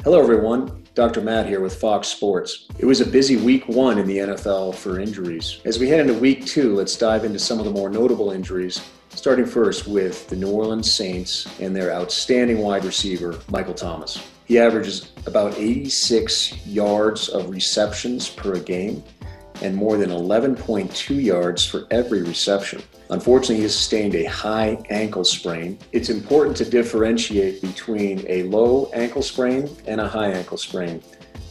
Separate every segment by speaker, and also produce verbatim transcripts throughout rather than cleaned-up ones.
Speaker 1: Hello everyone, Doctor Matt here with Fox Sports. It was a busy week one in the N F L for injuries. As we head into week two, let's dive into some of the more notable injuries, starting first with the New Orleans Saints and their outstanding wide receiver, Michael Thomas. He averages about eighty-six yards of receptions per game and more than eleven point two yards for every reception. Unfortunately, he has sustained a high ankle sprain. It's important to differentiate between a low ankle sprain and a high ankle sprain.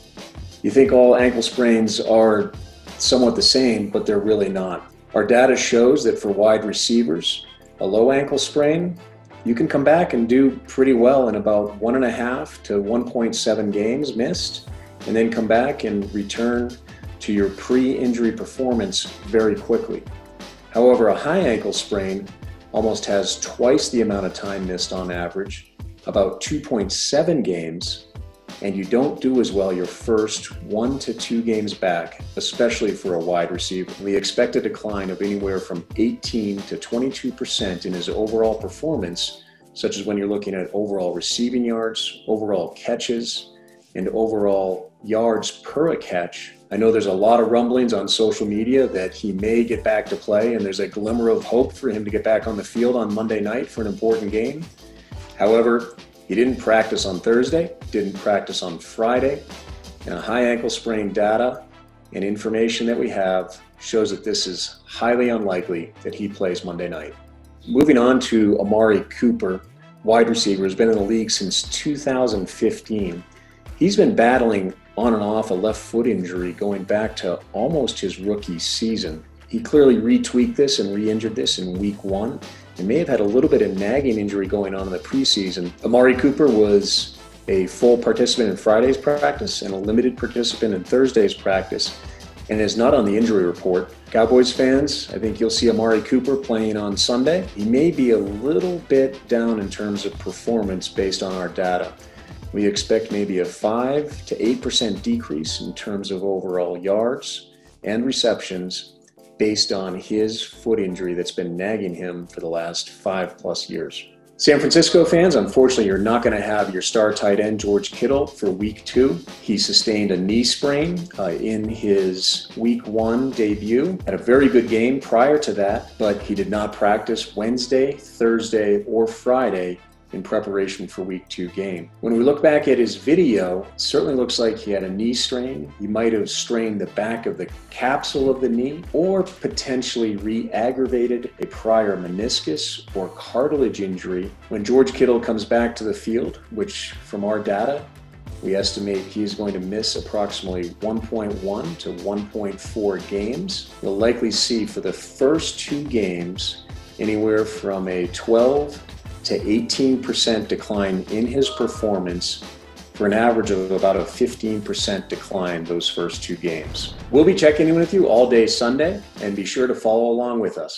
Speaker 1: You think all ankle sprains are somewhat the same, but they're really not. Our data shows that for wide receivers, a low ankle sprain, you can come back and do pretty well in about one and a half to one point seven games missed, and then come back and return to your pre-injury performance very quickly. However, a high ankle sprain almost has twice the amount of time missed on average, about two point seven games, and you don't do as well your first one to two games back, especially for a wide receiver. We expect a decline of anywhere from eighteen to twenty-two percent in his overall performance, such as when you're looking at overall receiving yards, overall catches, and overall yards per a catch. I know there's a lot of rumblings on social media that he may get back to play, and there's a glimmer of hope for him to get back on the field on Monday night for an important game. However, he didn't practice on Thursday, didn't practice on Friday, and a high ankle sprain data and information that we have shows that this is highly unlikely that he plays Monday night. Moving on to Amari Cooper, wide receiver, has been in the league since two thousand fifteen. He's been battling on and off a left foot injury going back to almost his rookie season. He clearly retweaked this and re-injured this in week one and may have had a little bit of nagging injury going on in the preseason. Amari Cooper was a full participant in Friday's practice and a limited participant in Thursday's practice and is not on the injury report. Cowboys fans, I think you'll see Amari Cooper playing on Sunday. He may be a little bit down in terms of performance based on our data. We expect maybe a five to eight percent decrease in terms of overall yards and receptions based on his foot injury that's been nagging him for the last five plus years. San Francisco fans, unfortunately, you're not going to have your star tight end, George Kittle, for week two. He sustained a knee sprain uh, in his week one debut. Had a very good game prior to that, but he did not practice Wednesday, Thursday, or Friday in preparation for week two game. When we look back at his video, it certainly looks like he had a knee strain. He might have strained the back of the capsule of the knee or potentially re-aggravated a prior meniscus or cartilage injury. When George Kittle comes back to the field, which from our data, we estimate he's going to miss approximately one point one to one point four games. We'll likely see for the first two games anywhere from a twelve to eighteen percent decline in his performance for an average of about a fifteen percent decline those first two games. We'll be checking in with you all day Sunday, and be sure to follow along with us.